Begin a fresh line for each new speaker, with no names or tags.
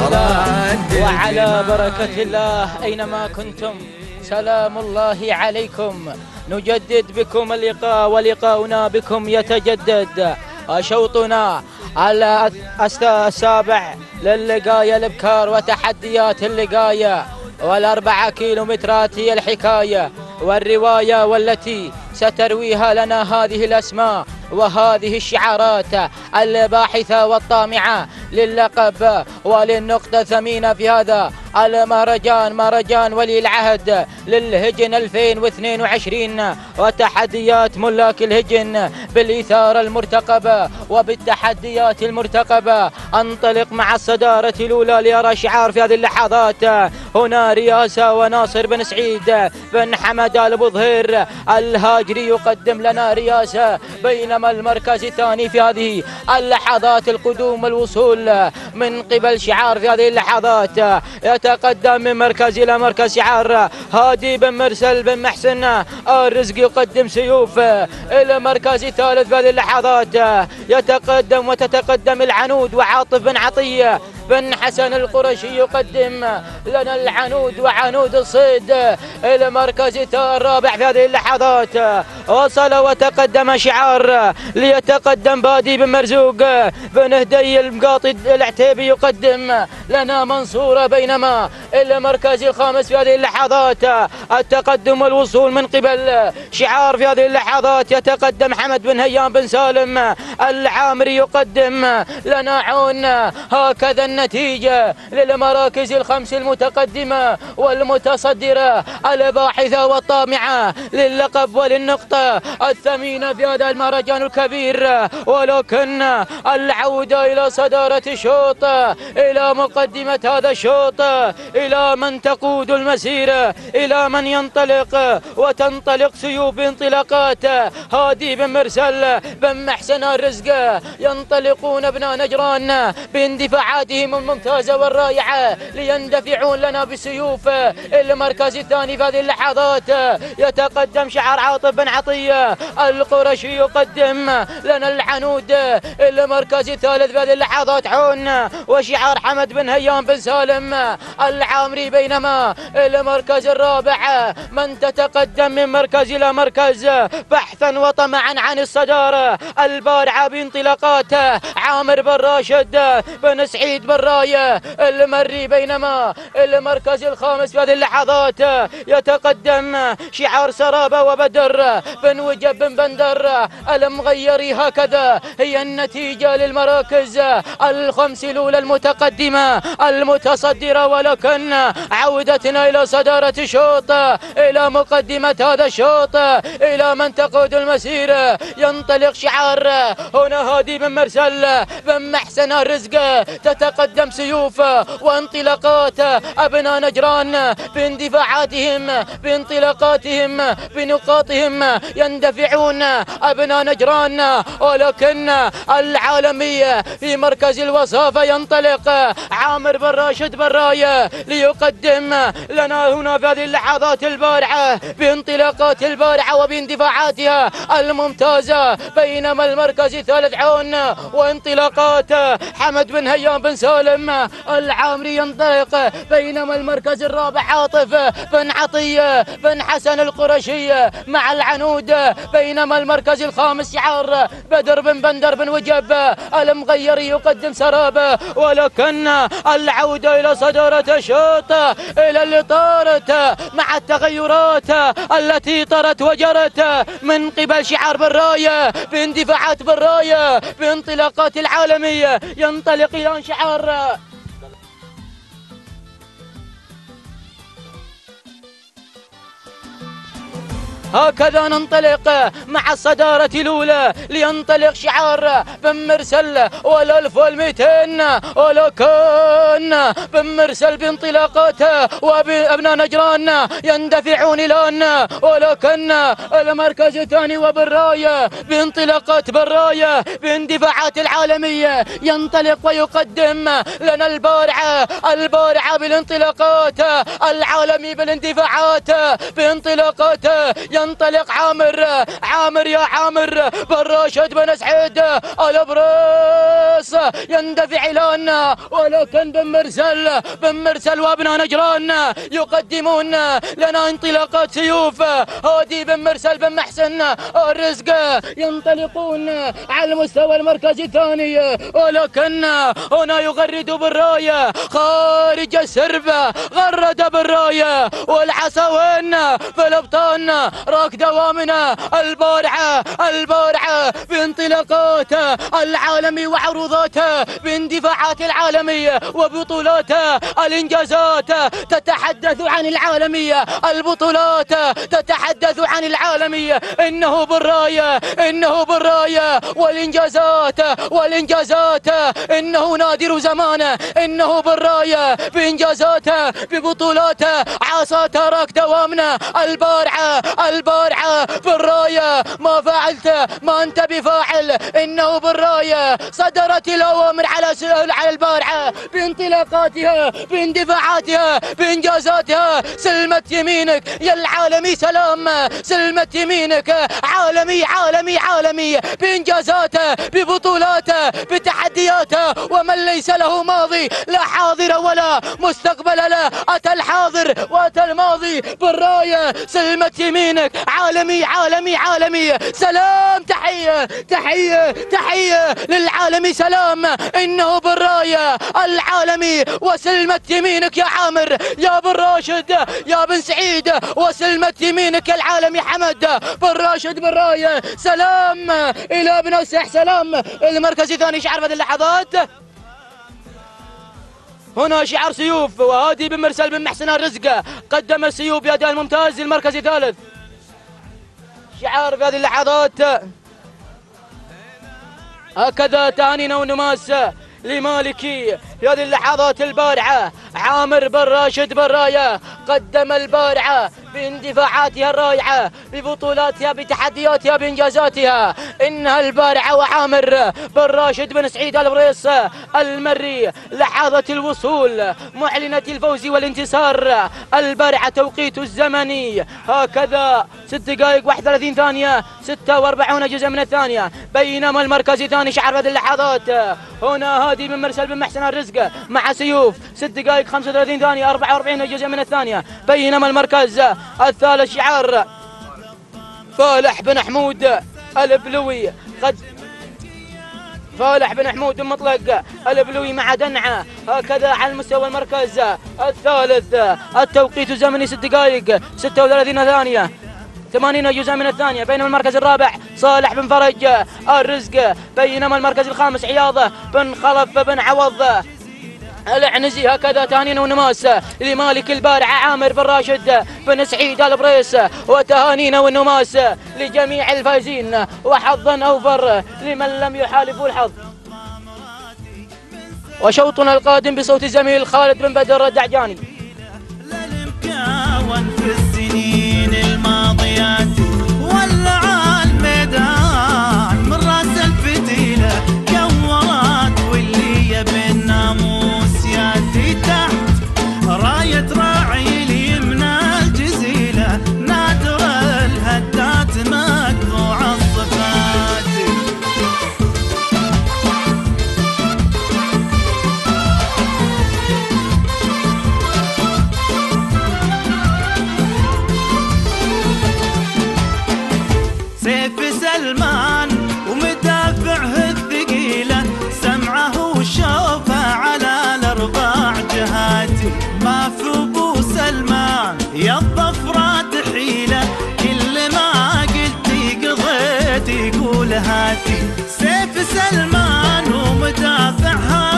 الله وعلى بركة الله أينما كنتم سلام الله عليكم. نجدد بكم اللقاء ولقاؤنا بكم يتجدد. شوطنا على السابع للقاية الابكار وتحديات اللقاية، والأربعة كيلومترات هي الحكاية والرواية والتي سترويها لنا هذه الأسماء وهذه الشعارات الباحثة والطامعة للقب وللنقطة الثمينة في هذا المهرجان، مهرجان ولي العهد للهجن 2022 وتحديات ملاك الهجن بالإثارة المرتقبة وبالتحديات المرتقبة. انطلق مع الصدارة الأولى ليرى شعار في هذه اللحظات. هنا رياسة وناصر بن سعيد بن حمد آل بظهير الهاجري يقدم لنا رياسة، بينما المركز الثاني في هذه اللحظات القدوم والوصول من قبل شعار في هذه اللحظات يتقدم من مركز إلى مركز شعار هادي بن مرسل بن محسن الرزق يقدم سيوف. إلى المركز الثالث في هذه اللحظات يتقدم وتتقدم العنود وعاطف بن عطية بن حسن القرشي يقدم لنا العنود وعنود الصيد. إلى المركز الرابع في هذه اللحظات وصل وتقدم شعار ليتقدم بادي بن مرزوق بن هدي المقاطي العتيبي يقدم لنا منصورة، بينما إلى المركز الخامس في هذه اللحظات التقدم والوصول من قبل شعار في هذه اللحظات يتقدم حمد بن هيام بن سالم العامري يقدم لنا عون. هكذا النتيجة للمراكز الخمس المتقدمة والمتصدرة الباحثة والطامعة للقب وللنقطة الثمينة في هذا المهرجان الكبير. ولكن العودة إلى صدارة الشوط، إلى مقدمة هذا الشوط، إلى من تقود المسيرة، إلى من ينطلق وتنطلق سيوف بانطلاقات هادي بن مرسل بن محسن الرزق. ينطلقون ابناء نجران باندفاعاتهم الممتازة والرائعة ليندفعون لنا بسيوف. المركز الثاني في هذه اللحظات يتقدم شعار عاطف بن عطية القرشي يقدم لنا العنود. المركز الثالث في هذه اللحظات عون وشعار حمد بن هيام بن سالم العامري، بينما المركز الرابع من تتقدم من مركز إلى مركز بحثا وطمعا عن الصدارة البارعة بانطلاقات عامر بن راشد بن سعيد بن راية المري، بينما المركز الخامس في هذه اللحظات يتقدم شعار سرابة وبدر بن وجب بن بندر المغيري. هكذا هي النتيجة للمراكز الخمس الأولى المتقدمة المتصدرة. ولكن عودتنا إلى صدارة الشوط، إلى مقدمة هذا الشوط، إلى من تقود المسيرة. ينطلق شعار هنا هادي بن مرسل بن محسن الرزق، تتقدم سيوف وانطلاقات أبناء نجران باندفاعاتهم بانطلاقاتهم بنقاطهم يندفعون أبناء نجران. ولكن العالمية في مركز الوصافة ينطلق عامر بن راشد بن راية ليقدم لنا هنا في هذه اللحظات البارعة بانطلاقات البارعة وباندفاعاتها الممتازة، بينما المركز الثالث عون وانطلاقات حمد بن هيام بن سالم العامري ينطلق، بينما المركز الرابع عاطف بن عطية بن حسن القرشي مع العنود، بينما المركز الخامس شعار بدر بن بندر بن وجب المغيري يقدم سرابة. ولكن العودة إلى صدارة الشوط، إلى اللي طارت مع التغيرات التي طرت وجرت من قبل شعار بالراية باندفاعات بالراية بانطلاقات العالمية. ينطلق إلى شعار هكذا ننطلق مع الصدارة الأولى لينطلق شعار بن مرسل وال1200. ولكن بن مرسل بانطلاقاته وأبناء نجران يندفعون الآن، ولكن المركز الثاني وبالراية بانطلاقات بالراية باندفاعات العالمية ينطلق ويقدم لنا البارعة بالانطلاقات العالمي بالاندفاعات بانطلاقات ينطلق عامر يا عامر بن راشد بن سعيد البريص يندفع إلينا، ولكن بن مرسل وابناء نجران يقدمون لنا انطلاقات سيوف. هادي بن مرسل بن محسن الرزق ينطلقون على المستوى المركزي الثاني، ولكن هنا يغرد بالراية خارج السرب، غرد بالراية والعصاوين في الابطان راك دوامنا البارعة بانطلاقاته العالمي وعروضاته باندفاعات العالمية وبطولاته. الانجازات تتحدث عن العالمية، البطولات تتحدث عن العالمية. انه بالراية والانجازات انه نادر زمانه، انه بالراية بانجازاته ببطولاته عاصاته راك دوامنا البارعة بالراية. ما فعلت ما انت بفاعل، انه بالراية صدرت الاوامر على البارعة بانطلاقاتها باندفاعاتها بانجازاتها. سلمت يمينك يا العالمي سلام، سلمت يمينك عالمي بانجازاته ببطولاته بتحدياته. ومن ليس له ماضي لا حاضر ولا مستقبل له، اتى الحاضر واتى الماضي بالراية. سلمت يمينك عالمي سلام. تحية للعالمي سلام، انه بالراية العالمي. وسلمت يمينك يا عامر يا بن راشد يا بن سعيد، وسلمت يمينك العالمي حمد بن راشد بالراية. سلام الى ابن السح، سلام. المركز الثاني شعر في اللحظات. هنا شعار سيوف، وهادي بن مرسل بن محسن الرزق قدم السيوف بأداء ممتاز للمركز الثالث. شعار في هذه اللحظات هكذا تهانينا ونماس لمالكي في هذه اللحظات البارعة. عامر بن راشد بالراية قدم البارعة باندفاعاتها الرائعة ببطولاتها بتحدياتها بإنجازاتها. إنها البارعة وعامر بن راشد بن سعيد البريص المري لحظة الوصول معلنة الفوز والانتصار. البارعة توقيت الزمني هكذا 6 دقائق 31 ثانية 46 جزء من الثانية. بينما المركز الثاني شعر هذه اللحظات هنا هادي بن مرسل بن محسن الرزق مع سيوف 6 دقائق 35 ثانية 44 جزء من الثانية. بينما المركز الثالث شعار فالح بن حمود البلوي فالح بن حمود بن مطلق البلوي مع دنعة هكذا على المستوى المركز الثالث. التوقيت الزمني 6 دقائق 36 ثانية 80 جزء من الثانية. بينما المركز الرابع صالح بن فرج الرزق. بينما المركز الخامس عياض بن خلف بن عوض العنزي. هكذا تهانينا ونماس لمالك البارعة عامر بن راشد بن سعيد البريص، وتهانينا والنماس لجميع الفائزين، وحظا أوفر لمن لم يحالفوا الحظ. وشوطنا القادم بصوت الزميل خالد بن بدر الدعجاني.
في السنين الماضيات ولع الميدان من راس الفتيلة كورات واللي بالناموس ياتي تحت راية راعي اليمنى الجزيلة نادر الهدات مقطوع الصفات. سيف سلمان ومدافعه الثقيلة سمعه وشوفه على الأربع جهات. ما في أبو سلمان يا الظفرات حيلة كل ما قلتي قضيت يقول هاتي. سيف سلمان ومدافعها